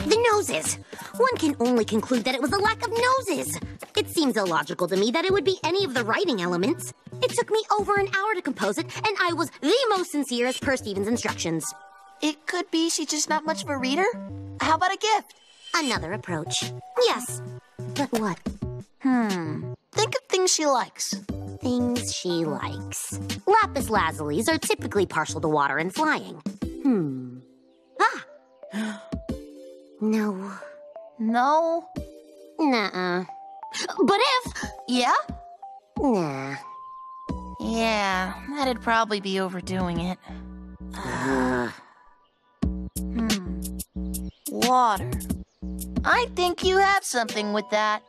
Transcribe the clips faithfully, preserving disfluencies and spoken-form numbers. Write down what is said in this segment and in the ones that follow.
The noses. One can only conclude that it was a lack of noses. It seems illogical to me that it would be any of the writing elements. It took me over an hour to compose it, and I was the most sincere as per Steven's instructions. It could be she's just not much of a reader. How about a gift? Another approach. Yes. But what? Hmm. Think of things she likes. Things she likes. Lapis lazulis are typically partial to water and flying. Hmm. Ah! No. No? Nuh-uh. But if... Yeah? Nah. Yeah, that'd probably be overdoing it. Uh. Hmm. Water. I think you have something with that.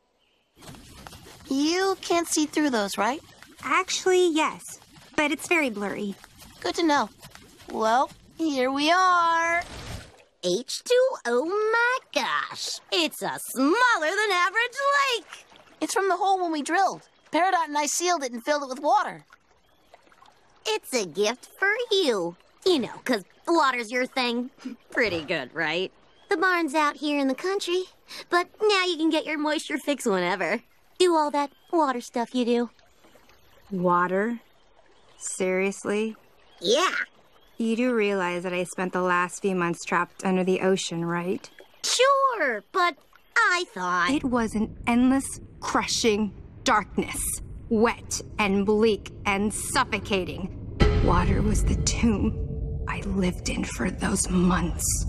You can't see through those, right? Actually, yes. But it's very blurry. Good to know. Well, here we are. H two O, my gosh. It's a smaller than average lake. It's from the hole when we drilled. Peridot and I sealed it and filled it with water. It's a gift for you. You know, 'cause water's your thing. Pretty good, right? The barn's out here in the country, but now you can get your moisture fix whenever. Do all that water stuff you do. Water? Seriously? Yeah. You do realize that I spent the last few months trapped under the ocean, right? Sure, but I thought... It was an endless, crushing darkness. Wet and bleak and suffocating. Water was the tomb I lived in for those months.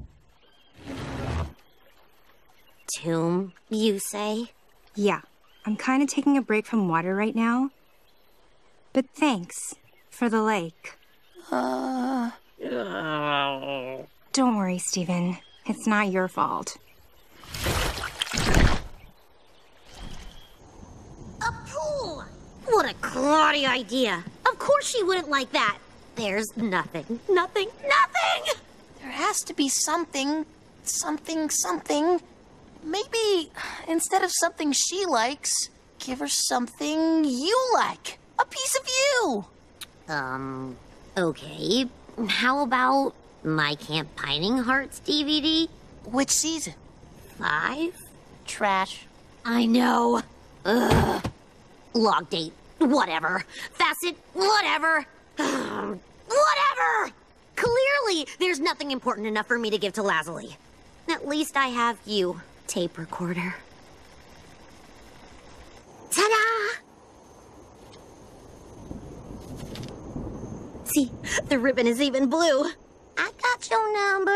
Tomb, you say? Yeah, I'm kind of taking a break from water right now. But thanks for the lake. Uh... Don't worry, Steven. It's not your fault. A pool! What a cloddy idea. Of course she wouldn't like that. There's nothing, nothing, nothing! There has to be something, something, something. Maybe instead of something she likes, give her something you like. A piece of you. Um, okay. How about my Camp Pining Hearts D V D? Which season? Five? Trash. I know. Ugh. Log date. Whatever. Facet. Whatever. Whatever! Clearly, there's nothing important enough for me to give to Lazuli. At least I have you, tape recorder. Ta-da! See, the ribbon is even blue. I got your number.